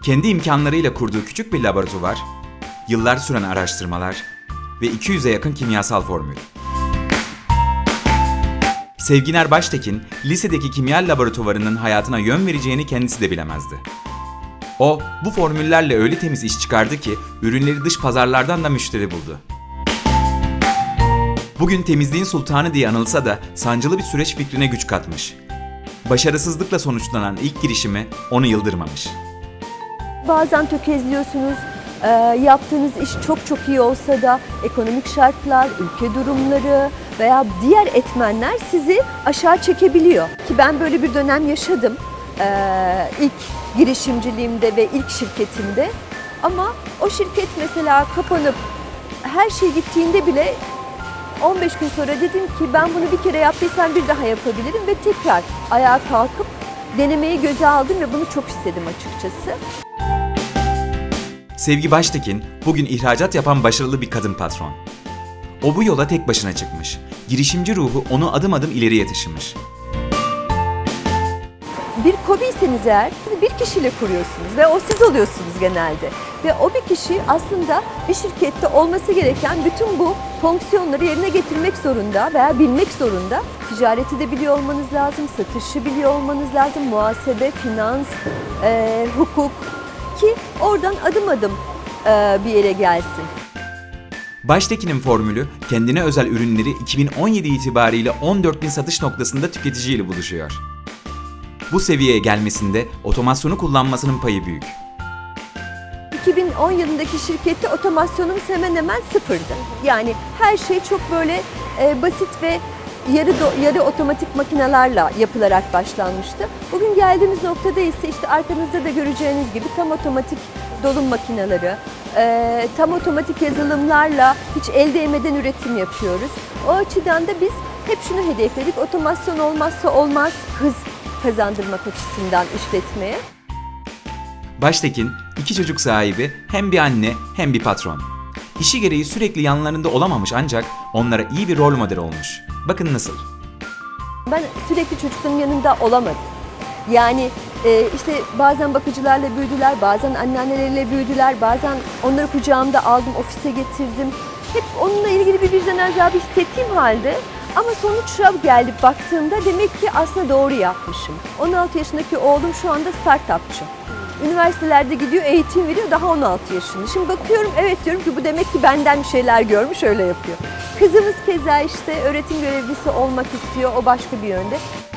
Kendi imkanlarıyla kurduğu küçük bir laboratuvar, yıllar süren araştırmalar ve 200'e yakın kimyasal formül. Sevginer Baştekin, lisedeki kimya laboratuvarının hayatına yön vereceğini kendisi de bilemezdi. O, bu formüllerle öyle temiz iş çıkardı ki, ürünleri dış pazarlardan da müşteri buldu. Bugün temizliğin sultanı diye anılsa da sancılı bir süreç fikrine güç katmış. Başarısızlıkla sonuçlanan ilk girişimi onu yıldırmamış. Bazen tökezliyorsunuz, yaptığınız iş çok iyi olsa da ekonomik şartlar, ülke durumları veya diğer etmenler sizi aşağı çekebiliyor. Ki ben böyle bir dönem yaşadım ilk girişimciliğimde ve ilk şirketimde. Ama o şirket mesela kapanıp her şey gittiğinde bile 15 gün sonra dedim ki ben bunu bir kere yaptıysam bir daha yapabilirim ve tekrar ayağa kalkıp denemeyi göze aldım ve bunu çok istedim açıkçası. Sevgi Baştekin bugün ihracat yapan başarılı bir kadın patron. O bu yola tek başına çıkmış. Girişimci ruhu onu adım adım ileriye taşımış. Bir KOBİ'yseniz eğer bir kişiyle kuruyorsunuz ve o siz oluyorsunuz genelde. Ve o bir kişi aslında bir şirkette olması gereken bütün bu fonksiyonları yerine getirmek zorunda veya bilmek zorunda. Ticareti de biliyor olmanız lazım, satışı biliyor olmanız lazım, muhasebe, finans, hukuk ki oradan adım adım bir yere gelsin. Baştekin'in formülü kendine özel ürünleri 2017 itibariyle 14.000 satış noktasında tüketiciyle buluşuyor. Bu seviyeye gelmesinde otomasyonu kullanmasının payı büyük. 2010 yılındaki şirkette otomasyonumuz hemen hemen sıfırdı. Yani her şey çok böyle basit ve yarı otomatik makinelerle yapılarak başlanmıştı. Bugün geldiğimiz noktada ise işte arkanızda da göreceğiniz gibi tam otomatik dolum makineleri, tam otomatik yazılımlarla hiç el değmeden üretim yapıyoruz. O açıdan da biz hep şunu hedefledik, otomasyon olmazsa olmaz hız kazandırmak açısından işletmeye. Baştekin, 2 çocuk sahibi, hem bir anne hem bir patron. İşi gereği sürekli yanlarında olamamış ancak onlara iyi bir rol model olmuş. Bakın nasıl? Ben sürekli çocukların yanında olamadım. Yani işte bazen bakıcılarla büyüdüler, bazen anneanneleriyle büyüdüler, bazen onları kucağımda aldım, ofise getirdim. Hep onunla ilgili bir vicdan azabı hissettiğim halde ama sonuçta gelip baktığımda demek ki aslında doğru yapmışım. 16 yaşındaki oğlum şu anda startupçı. Üniversitelerde gidiyor, eğitim veriyor, daha 16 yaşında. Şimdi bakıyorum, evet diyorum ki bu demek ki benden bir şeyler görmüş, öyle yapıyor. Kızımız keza işte öğretim görevlisi olmak istiyor, o başka bir yönde.